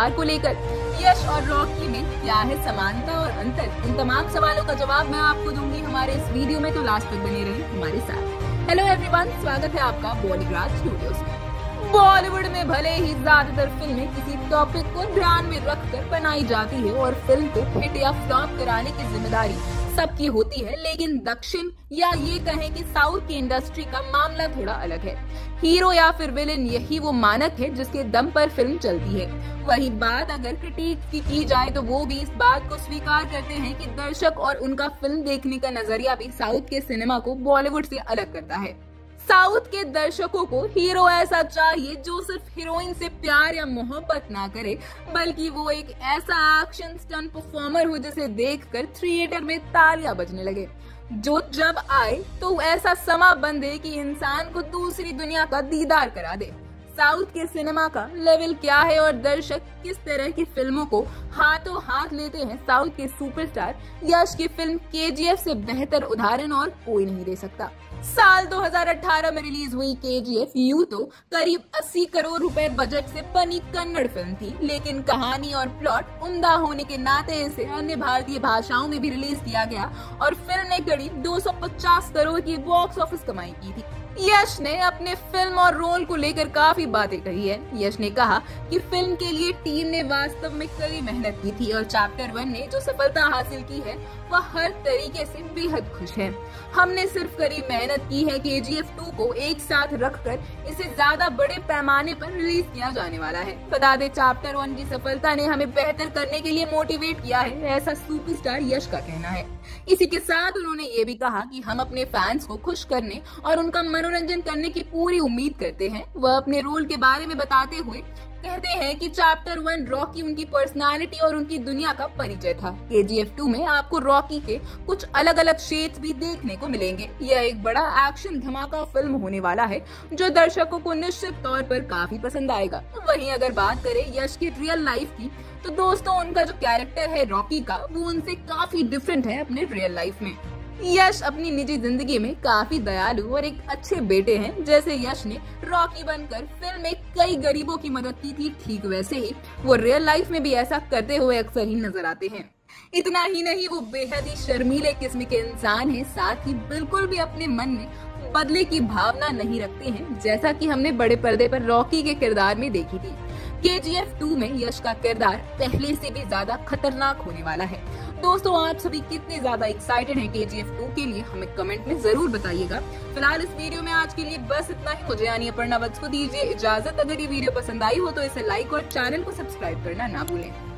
किरदार को लेकर। यश और रॉकी में क्या है समानता और अंतर, इन तमाम सवालों का जवाब मैं आपको दूंगी हमारे इस वीडियो में, तो लास्ट तक बने रहिए हमारे साथ। हेलो एवरीवन, स्वागत है आपका बॉलीवुड स्टूडियोज में। बॉलीवुड में भले ही ज्यादातर फिल्में किसी टॉपिक को ध्यान में रखकर बनाई जाती है और फिल्म को हिट या फ्लॉप कराने की जिम्मेदारी सबकी होती है, लेकिन दक्षिण या ये कहें कि साउथ की इंडस्ट्री का मामला थोड़ा अलग है। हीरो या फिर विलेन, यही वो मानक है जिसके दम पर फिल्म चलती है। वही बात अगर क्रिटिक की जाए तो वो भी इस बात को स्वीकार करते हैं कि दर्शक और उनका फिल्म देखने का नजरिया भी साउथ के सिनेमा को बॉलीवुड से अलग करता है। साउथ के दर्शकों को हीरो ऐसा चाहिए जो सिर्फ हीरोइन से प्यार या मोहब्बत ना करे, बल्कि वो एक ऐसा एक्शन स्टंट परफॉर्मर हो जिसे देखकर थिएटर में तालियां बजने लगे, जो जब आए तो ऐसा समा बंधे कि इंसान को दूसरी दुनिया का दीदार करा दे। साउथ के सिनेमा का लेवल क्या है और दर्शक किस तरह की फिल्मों को हाथों हाथ लेते हैं, साउथ के सुपरस्टार यश की फिल्म केजीएफ से बेहतर उदाहरण और कोई नहीं दे सकता। साल 2018 में रिलीज हुई केजीएफ यूं तो करीब 80 करोड़ रुपए बजट से बनी कन्नड़ फिल्म थी, लेकिन कहानी और प्लॉट उम्दा होने के नाते इसे अन्य भारतीय भाषाओं में भी रिलीज किया गया और फिल्म ने करीब 250 करोड़ की बॉक्स ऑफिस कमाई की थी। यश ने अपने फिल्म और रोल को लेकर काफी बातें कही है। यश ने कहा कि फिल्म के लिए टीम ने वास्तव में कड़ी मेहनत की थी और चैप्टर 1 ने जो सफलता हासिल की है वह हर तरीके से बेहद खुश है। हमने सिर्फ कड़ी मेहनत की है। केजीएफ 2 को एक साथ रखकर इसे ज्यादा बड़े पैमाने पर रिलीज किया जाने वाला है। बता दें, चैप्टर 1 की सफलता ने हमें बेहतर करने के लिए मोटिवेट किया है, ऐसा सुपरस्टार यश का कहना है। इसी के साथ उन्होंने ये भी कहा कि हम अपने फैंस को खुश करने और उनका मनोरंजन करने की पूरी उम्मीद करते हैं। वह अपने रोल के बारे में बताते हुए कहते हैं कि चैप्टर 1 रॉकी उनकी पर्सनालिटी और उनकी दुनिया का परिचय था। केजीएफ 2 में आपको रॉकी के कुछ अलग अलग शेड्स भी देखने को मिलेंगे। यह एक बड़ा एक्शन धमाका फिल्म होने वाला है जो दर्शकों को निश्चित तौर पर काफी पसंद आएगा। वहीं अगर बात करें यश की रियल लाइफ की, तो दोस्तों उनका जो कैरेक्टर है रॉकी का, वो उनसे काफी डिफरेंट है अपने रियल लाइफ में। यश अपनी निजी जिंदगी में काफी दयालु और एक अच्छे बेटे हैं। जैसे यश ने रॉकी बनकर फिल्म में कई गरीबों की मदद की थी, ठीक वैसे ही वो रियल लाइफ में भी ऐसा करते हुए अक्सर ही नजर आते हैं। इतना ही नहीं, वो बेहद ही शर्मीले किस्म के इंसान हैं, साथ ही बिल्कुल भी अपने मन में बदले की भावना नहीं रखते हैं, जैसा कि हमने बड़े पर्दे पर रॉकी के किरदार में देखी थी। केजीएफ 2 में यश का किरदार पहले से भी ज्यादा खतरनाक होने वाला है। दोस्तों, आप सभी कितने ज्यादा एक्साइटेड हैं केजीएफ 2 के लिए, हमें कमेंट में जरूर बताइएगा। फिलहाल इस वीडियो में आज के लिए बस इतना ही। मुझे यानी अपर्णा वत्स को दीजिए इजाजत। अगर ये वीडियो पसंद आई हो तो इसे लाइक और चैनल को सब्सक्राइब करना ना भूलें।